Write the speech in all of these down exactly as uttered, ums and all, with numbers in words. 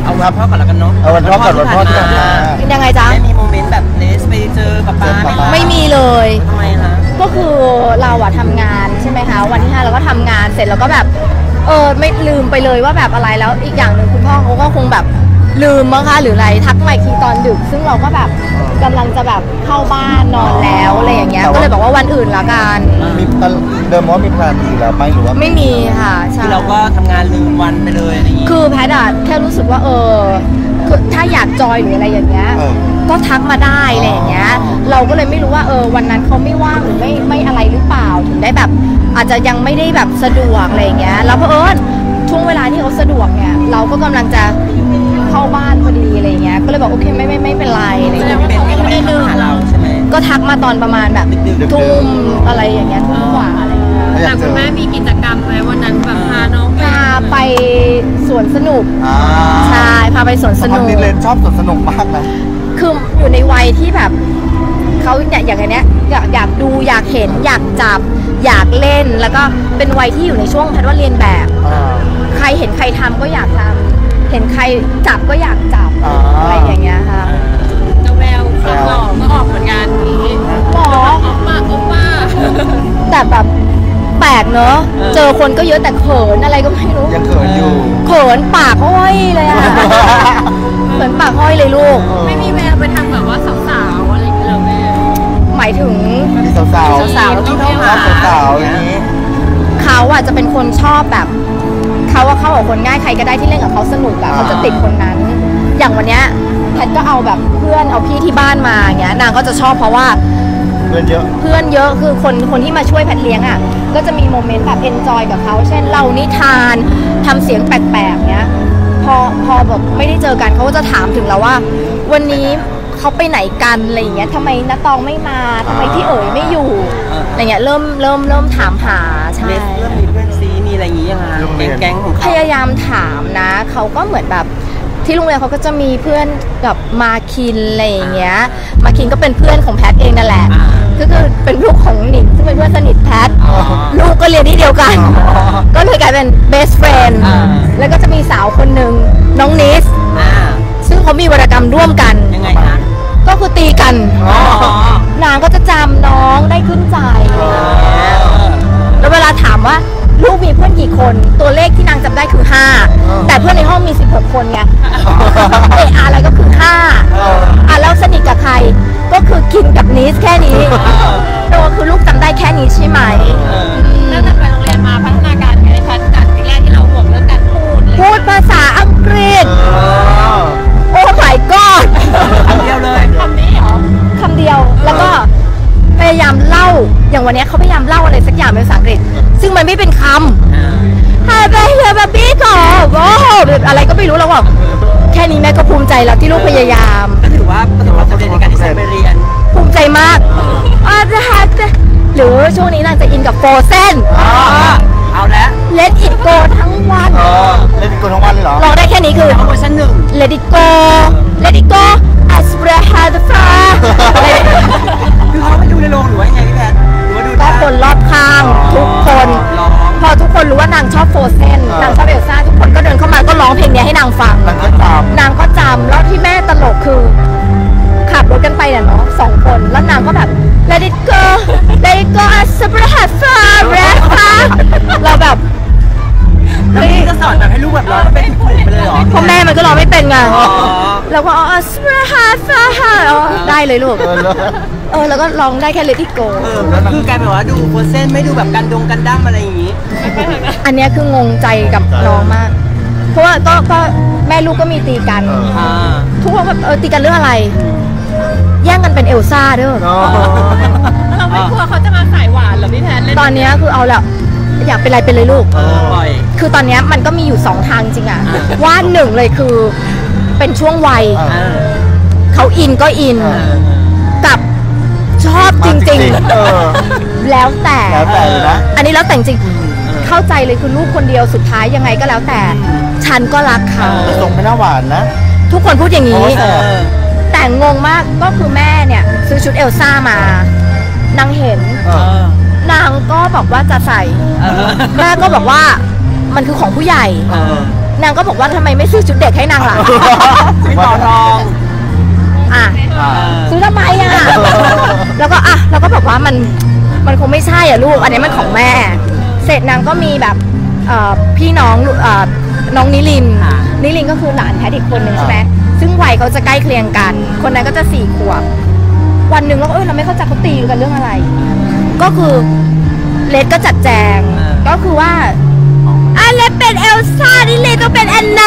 เอาวันพ่อก่อนแล้วกันเนาะเอาวันพ่อก่อนวันพ่อที่ผ่านมายังไงจ๊ะไม่มีโมเมนต์แบบเลสไปเจอป๊าป๊าไม่มีเลยทำไมคะก็คือเราอะทำงานใช่ไหมคะวันที่ห้าเราก็ทำงานเสร็จแล้วก็แบบเออไม่ลืมไปเลยว่าแบบอะไรแล้วอีกอย่างหนึ่งคุณพ่อเขาก็คงแบบลืมมั้งคะหรืออะไรทักมาอีกทีตอนดึกซึ่งเราก็แบบกำลังจะแบบเข้าบ้านนอนแล้วอะไรอย่างเงี้ยก็เลยบอกว่าวันอื่นละกันมีเดิมว่ามีแพลนอีกแล้วไหมหรือว่าไม่มีค่ะใช่เราก็ทำงานลืมวันไปเลยอะไรอย่างงี้คือแพทย์อะแค่รู้สึกว่าเออคือถ้าอยากจอยหรืออะไรอย่างเงี้ยก็ทักมาได้อะไรอย่างเงี้ยเราก็เลยไม่รู้ว่าเออวันนั้นเขาไม่ว่างหรือไม่ไม่อะไรหรือเปล่าถึงได้แบบอาจจะยังไม่ได้แบบสะดวกอะไรอย่างเงี้ยแล้วเพราะเอิญช่วงเวลาที่เขาสะดวกเนี่ยเราก็กำลังจะเข้าบ้านพอดีอะไรเงี้ยก็เลยบอกโอเคไม่ไม่ไม่เป็นไรอะไรเงี้ยไม่ได้ลืมเราใช่ไหมก็ทักมาตอนประมาณแบบทุ่มอะไรอย่างเงี้ยทุ่มกว่าอะไรเงี้ยแต่คุณแม่มีกิจกรรมไหมวันนั้นแบบพาน้องพาไปสวนสนุกใช่พาไปสวนสนุกดิเลนชอบสวนสนุกมากนะคืออยู่ในวัยที่แบบเขาอย่างอย่างเนี้ยอยากอยากดูอยากเห็นอยากจับอยากเล่นแล้วก็เป็นวัยที่อยู่ในช่วงพัฒว่าเรียนแบบใครเห็นใครทำก็อยากทำเห็นใครจับก็อยากจับอะไรอย่างเงี้ยค่ะเจ้าแววความหล่อก็ออกเหมือนกันนี้หล่อโอป้าโอป้าแต่แบบแปลกเนอะเจอคนก็เยอะแต่เขินอะไรก็ไม่รู้ยังเขินอยู่เขินปากห้อยเลยอะเขินปากห้อยเลยลูกไม่มีแววไปทางแบบว่าสาวๆอะไรอย่างเงี้ยแม่หมายถึงมีสาวสาวสาวที่เข้ามาสาวอย่างนี้เขาอะจะเป็นคนชอบแบบเขาว่าเข้ากับคนง่ายใครก็ได้ที่เล่นกับเขาสนุกอะเขาจะติดคนนั้นอย่างวันเนี้ยแพทก็เอาแบบเพื่อนเอาพี่ที่บ้านมาอย่างเงี้ยนางก็จะชอบเพราะว่าเพื่อนเยอะเพื่อนเยอะคือคนคนที่มาช่วยแพทเลี้ยงอะก็จะมีโมเมนต์แบบเอนจอยกับเขาเช่นเล่านิทานทำเสียงแปลกๆเงี้ยพอพอแบบไม่ได้เจอกันเขาก็จะถามถึงเราว่าวันนี้เขาไปไหนกันอะไรอย่างเงี้ยทำไมณตองไม่มาทำไมพี่เอ๋ยไม่อยู่อะไรเงี้ยเริ่มเริ่มเริ่มถามหาใช่เริ่มมีเพื่อนซีมีอะไรอย่างงี้ยังไงแก๊งของเขาพยายามถามนะเขาก็เหมือนแบบที่โรงเรียนเขาก็จะมีเพื่อนกับมาคินอะไรอย่างเงี้ยมาคินก็เป็นเพื่อนของแพทเองนั่นแหละก็คือเป็นลูกของหนิงซึ่งเป็นเพื่อนสนิทแพทลูกก็เรียนที่เดียวกันก็เลยกลายเป็น best friend แล้วก็จะมีสาวคนหนึ่งน้องนิสซึ่งเขามีวรรณกรรมร่วมกันยังไงคะก็คือตีกันนางก็จะจำน้องได้ขึ้นใจแล้วเวลาถามว่าลูกมีเพื่อนกี่คนตัวเลขที่นางจำได้คือห้าแต่เพื่อนในห้องมีสิบหกคนไงเอออะไรก็คือห้าอ่ะแล้วสนิทกับใครก็คือกินกับนิสแค่นี้ตัวคือลูกจำได้แค่นี้ใช่ไหมตั้งแต่ไปโรงเรียนมาพัฒนาการไงคะจากที่แรกที่เราห่วงเรื่องการพูดพูดภาษาอังกฤษโอ้ my god คำเดียวเลยคำนี้เหรอคำเดียวแล้วก็พยายามเล่าอย่างวันนี้เขาพยายามเล่าอะไรสักอย่างเป็นภาษาอังกฤษซึ่งมันไม่เป็นคำฮาเบย์แบบบี้ก่อนโอ้โหแบบอะไรก็ไม่รู้แล้วว่าแค่นี้แม่ก็ภูมิใจแล้วที่ลูกพยายามก็ถือว่าประสบความสำเร็จในการที่ไปเรียนภูมิใจมากอาจจะฮักหรือช่วงนี้นางจะอินกับโฟเซนเอาแล้ว Let it go ทั้งวัน Let it go ทั้งวันเลยเหรอลองได้แค่นี้คือเวอร์ชันหนึ่ง Let it go Let it go as breath had the fire คือเขาไม่ดูในโรงหรือว่ายังไงพี่แพทหรือว่าดูก็คนรอบข้างทุกคนพอทุกคนรู้ว่านางชอบโฟเซนนางชอบเอลซ่าทุกคนก็เดินเข้ามาก็ร้องเพลงนี้ให้นางฟังนางก็จำนางก็จำแล้วที่แม่ตลกคือขับรถกันไปเนี่ยเนาะสองคนแล้วนางก็แบบ Let it go Let it go as breath had fire เราแบบแล้วพี่ก็สอนแบบให้ลูกแบบร้องเป็นถูกไปเลยเหรอพ่อแม่มันก็ร้องไม่เป็นไงแล้วก็อ๋อ breath had fire ได้เลยลูกเออแล้วก็ร้องได้แค่ Let it go เออคือกลายเป็นว่าดูโพสเซนไม่ดูแบบกันดงกันดั้มอะไรอย่างงี้อันนี้คืองงใจกับน้องมากเพราะว่าก็ก็แม่ลูกก็มีตีกันทุกคนแบบเออตีกันเรื่องอะไรแย่งกันเป็นเอลซ่าเด้อเราไม่กลัวเขาจะมาสายหวานหรอพี่แพทตอนนี้คือเอาแล้วอยากเป็นอะไรเป็นเลยลูกคือตอนนี้มันก็มีอยู่สองทางจริงอะว่าหนึ่งเลยคือเป็นช่วงวัยเขาอินก็อินกับชอบจริงๆแล้วแต่อันนี้แล้วแต่จริงเข้าใจเลยคือลูกคนเดียวสุดท้ายยังไงก็แล้วแต่ฉันก็รักเขาแต่ทรงไม่น่าหวานนะทุกคนพูดอย่างนี้แต่งงมากก็คือแม่เนี่ยซื้อชุดเอลซ่ามานางเห็นนางก็บอกว่าจะใส่แม่ก็บอกว่ามันคือของผู้ใหญ่นางก็บอกว่าทำไมไม่ซื้อชุดเด็กให้นางล่ะไม่ต่อรองอ่ะอ่าซื้อทำไมอ่ะ แล้วก็อ่ะเราก็บอกว่ามันมันคงไม่ใช่อ่ะลูก อันนี้มันของแม่ เสร็จนางก็มีแบบเอ่อพี่น้องเอ่อน้องนิลินค่ะนิลินก็คือหลานแพทย์อีกคนหนึ่งใช่ไหมซึ่งวัยเขาจะใกล้เคียงกัน คนนั้นก็จะสี่ขวบ วันหนึ่งเราก็เอ้ยเราไม่เข้าใจเขาตีกันเรื่องอะไร ก็คือเลดก็จัดแจง ก็คือว่าอ่ะเลดเป็นเอลซ่านิลินก็เป็นแอนนา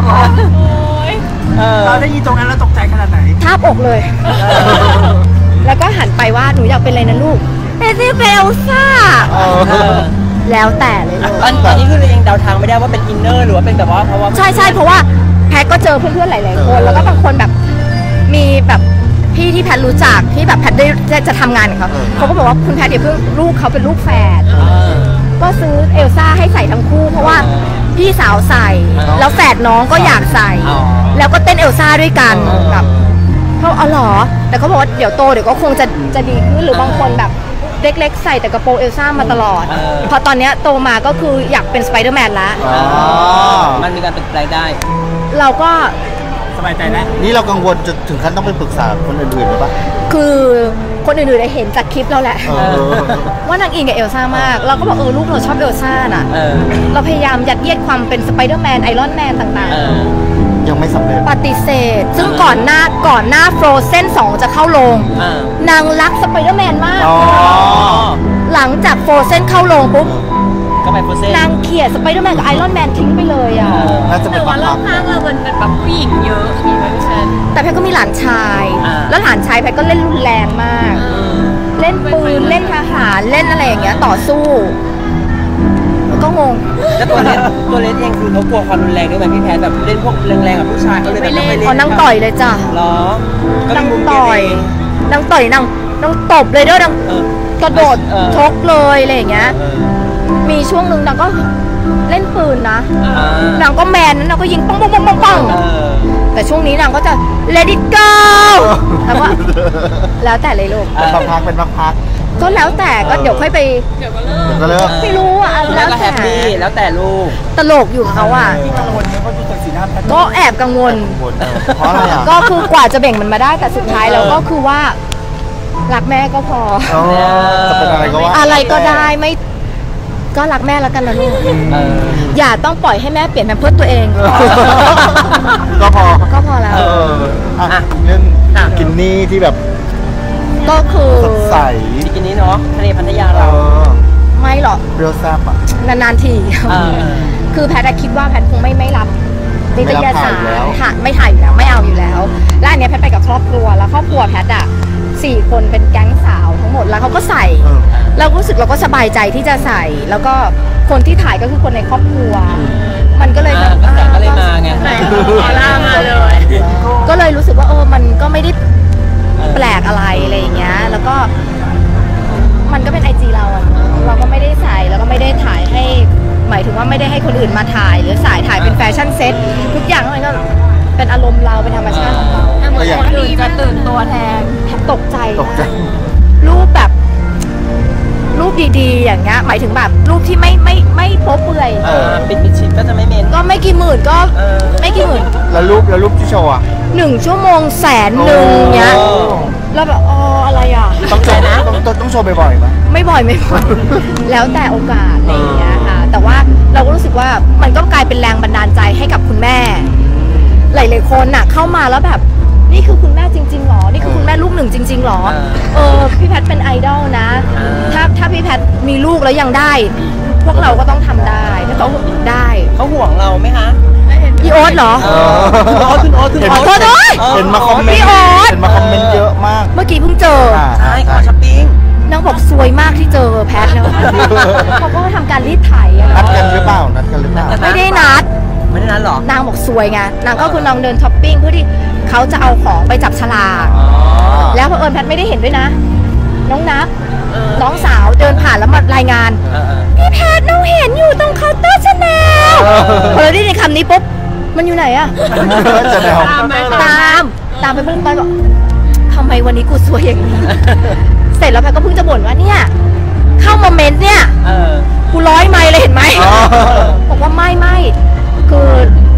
เราได้ยินตรงนั้นแล้วตกใจขนาดไหนทาบอกเลย แล้วก็หันไปว่าหนูอยากเป็นอะไรนะลูกเป็นที่เป็นเอลซ่าเออแล้วแต่เลยลูกตอนตอนนี้คือเรายังเดาทางไม่ได้ว่าเป็นอินเนอร์หรือว่าเป็นแบบว่าเพราะว่าใช่ใช่เพราะว่าแพทก็เจอเพื่อนๆหลายๆคน แล้วก็บางคนแบบมีแบบพี่ที่แพทรู้จักที่แบบแพทได้จะจะทำงานกับเขาเขาก็บอกว่าคุณแพทเดี๋ยวเพิ่งลูกเขาเป็นลูกแฝดก็ซื้อเอลซ่าให้ใส่ทั้งคู่เพราะว่าพี่สาวใส่ แล้วแฝดน้องก็อยากใส่ แล้วก็เต้นเอลซ่าด้วยกันแบบเขาอ๋อเหรอแต่เขาบอกว่าเดี๋ยวโตเดี๋ยวก็คงจะจะดีขึ้นหรือบางคนแบบเล็กๆใส่แต่กระโปรงเอลซ่ามาตลอดพอตอนเนี้ยโตมาก็คืออยากเป็นสไปเดอร์แมนละอ๋อมันมีการเปลี่ยนแปลงได้เราก็สบายใจแล้วนี่เรากังวลจนถึงขั้นต้องไปปรึกษาคนอื่นๆหรือเปล่าคือคนอื่นๆได้เห็นจากคลิปเราแหละเออว่านางอินกับเอลซ่ามาก เราก็บอกเออลูกเราชอบเอลซ่าน่ะเออเราพยายามยัดเยียดความเป็นสไปเดอร์แมนไอรอนแมนต่างเออยังไม่สำเร็จๆ ปฏิเสธ ซึ่งก่อนหน้าก่อนหน้าโฟรเซนสองจะเข้าโรงเออนางรักสไปเดอร์แมนมากอ๋อหลังจากโฟรเซนเข้าโรงปุ๊บก็ไปโปรเซสนางเขี่ยสไปเดอร์แมนกับไอรอนแมนทิ้งไปเลยอ่ะน่าจะหเป็รืนอว่ารอบข้างเราเป็นแบบผู้หญิงเยอะมีไหมพี่เชนแต่แพทก็มีหลานชายอ่าแล้วหลานชายแพทก็เล่นรุนแรงมาก เล่นปืนเล่นทหารเล่นอะไรอย่างเงี้ยต่อสู้แล้วก็งงแล้วตัวเล็กตัวเล็กเองคือเขากลัวความรุนแรงด้วยไหมพี่แพทย์แบบเล่นพวกแรงๆกับผู้ชายเขาเลยแบบไม่เล่นอ๋อนางต่อยเลยจ้ะเหรอก็นางมีมุมต่อย นางต่อยนางนางตบเลยด้วยนางเออกระโดดเออชกเลยอะไรอย่างเงี้ยเออมีช่วงหนึ่งนางก็เล่นปืนนะอ่านางก็แมนนะนางก็ยิงปังปังปังปังปังเออแต่ช่วงนี้นางก็จะ let it go แล้วก็แล้วแต่เลยลูกเป็นพักๆเป็นพักก็แล้วแต่ก็เดี๋ยวค่อยไปเดี๋ยวก็เลิกๆก็เลิกไม่รู้อ่ะแล้แล้ว วก็แฮแต่ปปี้แล้วแต่ลูกตลกอยู่เขาอ่ะกังวลเนี่ยเขาดูจากสีหน้าแพทก็แอบกังวลกังวลเออเพราะอะไรอ่ะก็คือกว่าจะเบ่งมันมาได้แต่สุดท้ายแล้วก็คือว่า รักแม่ก็พอเออจะเป็นอะไรก็ว่าอะไรก็ได้ไม่ก็รักแม่แล้วกันนะลูกเอออย่าต้องปล่อยให้แม่เปลี่ยนแพมเพิร์สตัวเองก็พอก็พอแล้วเอออ่ะเรื่องกินนี่ที่แบบก็คือสดใสบิกินี่เนาะทะเลพัทยาเอเราอไม่หรอกเปรี้ยวแซ่บอ่ะนานๆทีเออคือแพทย์อะคิดว่าแพทย์คงไม่ไม่รับนิตยสารไม่รับถ่ายอยู่แล้วค่ะไม่ถ่ายอยู่แล้วไม่เอาอยู่แล้ว และอันเนี้ยแพทย์ไปกับครอบครัวแล้วครอบครัวแพทย์อะสี่คนเป็นแก๊งสาวทั้งหมดแล้วเขาก็ใส่เออเรารู้สึกเราก็สบายใจที่จะใส่ แล้วก็คนที่ถ่ายก็คือคนในครอบครัว มันก็เลยแบบอ่ากระแสก็เลยมาไงใช่ออร่ามาเลยก็เลยรู้สึกว่าเออมันก็ไม่ได้แปลกอะไรอะไรอย่างเงี้ย แล้วก็มันก็เป็นไอจีเราอะเราก็ไม่ได้ใส่แล้วก็ไม่ได้ถ่ายให้ หมายถึงว่าไม่ได้ให้คนอื่นมาถ่าย หรือสายถ่ายเป็นแฟชั่นเซ็ตทุกอย่างมันก็เป็นอารมณ์เราเป็นธรรมชาติของเราแต่เหมือนคนอื่นจะตื่นตัวแทนตกใจตกใจรูปแบบ รูปดีๆ อย่างเงี้ยหมายถึงแบบรูปที่ไม่ไม่ไม่โป๊เปื่อยเออปิดมิดชิดก็จะไม่เมนก็ไม่กี่หมื่นก็เออไม่กี่หมื่นแล้วรูปแล้วรูปที่โชว์อ่ะหนึ่งชั่วโมงแสนหนึ่งเงี้ยโอ้เราแบบอ๋ออะไรอ่ะต้องโชว์นะต้องต้องต้องโชว์บ่อยๆไหมไม่บ่อยไม่บ่อย แล้วแต่โอกาสอะไรอย่างเงี้ยค่ะ แต่ว่าเราก็รู้สึกว่ามันก็กลายเป็นแรงบันดาลใจให้กับคุณแม่ หลายๆคนน่ะเข้ามาแล้วแบบนี่คือคุณแม่จริงๆหรอ นี่คือคุณแม่ลูกหนึ่งจริงๆหรอ เออพี่แพทย์เป็นไอดอลนะ ถ้าถ้าพี่แพทย์มีลูกแล้วยังได้ พวกเราก็ต้องทำได้ถ้าเขาได้เขาห่วงเราไหมคะพี่โอ๊ตเหรอเออคุณโอ๊ตคุณโอ๊ตคุณเห็นโอ๊ตขอโทษเห็นมาคอมเมนพี่ต์โอ๊ตเห็นมาคอมเมนต์เยอะมากเมื่อกี้เพิ่งเจออ่าใช่ขอช้อปปิ้งนางบอกซวยมากที่เจอแพทย์นะเขาก็ทำการรีดไถอะนัดเนาะกันหรือเปล่านัดกันหรือเปล่าไม่ได้นัดไม่ได้นั้นหรอนางบอกซวยไง นางก็คือนางเดินช้อปปิ้งเพื่อที่เขาจะเอาของไปจับฉลากอ๋อแล้วเผอิญแพทย์ไม่ได้เห็นด้วยนะ น้องนับน้องสาวเดินผ่านแล้วมารายงานเออเออพี่แพทย์น้องเห็นอยู่ตรงเคาน์เตอร์ชาแนลพอเราได้ยินคำนี้ปุ๊บ มันอยู่ไหนอะจะแนวตามไหมตาม ตามไปปุ๊บไปบอกทำไมวันนี้กูซวยอย่างนี้ เสร็จแล้วแพทย์ก็เพิ่งจะบ่นว่าเนี่ย เข้ามาเมนต์เนี่ยเออกูร้อยไมล์เลยเห็นไหมอ๋อบอกว่าไม่ไม่คือ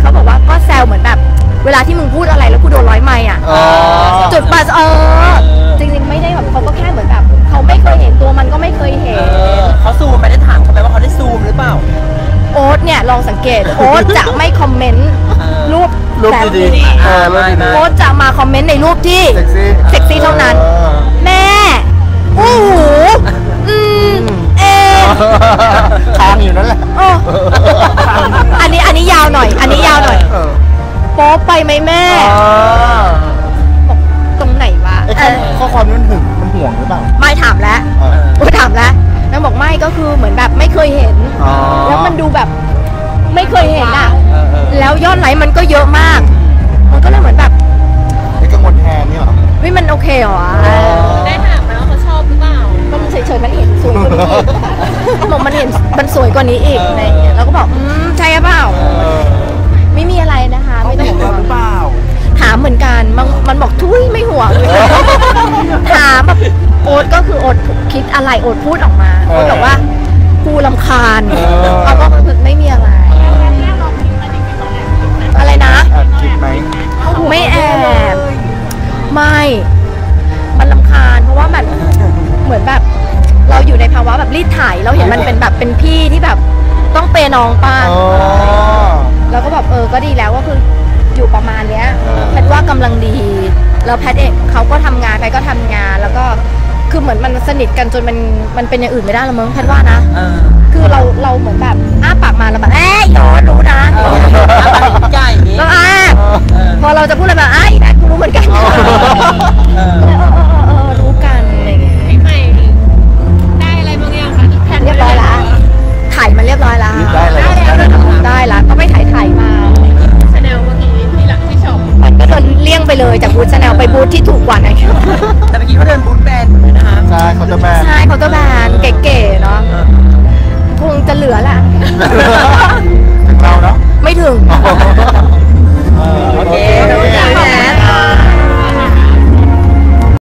เขาบอกว่าก็แซวเหมือนแบบเวลาที่มึงพูดอะไรแล้วกูโดนร้อยไม้อ่ะอ๋อจุดปัสเออจริงๆไม่ได้แบบเขาก็แค่เหมือนแบบเขาไม่เคยเห็นตัวมันก็ไม่เคยเห็เอน อเขาซูมไปได้ถามเขาไหมว่าเขาได้ซูมหรือเปล่าโอ๊ตเนี่ยลองสังเกตโอ๊ตจะไม่คอมเมนต์รูปรูปแบบดีนี้ๆเออรูปดีโอ๊ตจะมาคอมเมนต์ในรูปที่ๆเซ็กซี่เซ็กซี่เท่านั้นออแม่อู้หูอืมเอค้างอยู่นั่นแหละโอ้อันนี้อันนี้ยาวหน่อย อันนี้ยาวหน่อยเออโป๊ไปไหมแม่อ๋อบอกตรงไหนวะไอ้เอข้ออข้อความนี้มันหึงมันห่วงหรือเปล่าไม่ถามแล้วเออโอ้ถามแล้วนางบอกไม่ก็คือเหมือนแบบไม่เคยเห็นอ๋อแล้วมันดูแบบไม่เคยเห็นอ่ะเออเออแล้วยอดไลค์มันก็เยอะมาก มันก็เลยเหมือนแบบไอ้กังวลแทนนี่เหรอเฮ้ยมันโอเคเหรอได้ถามไหมว่าเขาชอบหรือเปล่ามันเฉยๆมันเห็นสวยกว่านี้อีกบอกมันเห็นมันสวยกว่านี้อีกอะไรอย่างเงี้ยเราก็บอกอืมใช่หรือเปล่าเออไม่มีอะไรนะคะ ไม่ต้องห่วงหรือเปล่าถามเหมือนกันมันมันบอกทุยไม่ห่วงเลยถามแบบโอ๊ตก็คือโอ๊ตคิดอะไรโอ๊ตพูดออกมาเออโอ๊ตบอกว่ากูรำคาญเออเอาก็คือไม่มีอะไร อะไรนะแอบคิดไหมไม่แอบไม่ มันรำคาญเพราะว่ามันเหมือนแบบ เราอยู่ในภาวะแบบรีดไถเราเห็นมันเป็นแบบเป็นพี่ที่แบบต้องเปย์น้องป้าอ๋อเราก็แบบเออก็ดีแล้วก็คืออยู่ประมาณเนี้ยเออแพทย์ว่ากำลังดีแล้วแพทย์เองเขาก็ทำงานแพทย์ก็ทำงานแล้วก็คือเหมือนมันสนิทกันจนมันมันเป็นอย่างอื่นไม่ได้แล้วมั้งแพทย์ว่านะเออคือเราเราเหมือนแบบอ้าปากมาแล้วแบบเอ้ยโยนรู้นะเอออะไรใหญ่อย่างนี้แล้วอ่ะเออพอเราจะพูดอะไรแบบไอ้ได้กูรู้เหมือนกันเออเออเออเออเออรู้กันอะไรอย่างเงี้ยพี่ใหม่ได้อะไรบางอย่างคะแผนเรียบร้อยละถ่ายมาเรียบร้อยละได้เลยได้ละก็ไปถ่ายถ่ายมาชาแนลเมื่อกี้ที่หลังที่ชมมันก็เดินเลี่ยงไปเลยจากบูธชาแนลไปบูธที่ถูกกว่านะแต่เมื่อกี้เขาเดินบูธแบรนด์เหมือนกันนะคะใช่เขาจะแบนใช่เขาก็แบรนด์เก๋ๆเนาะเออ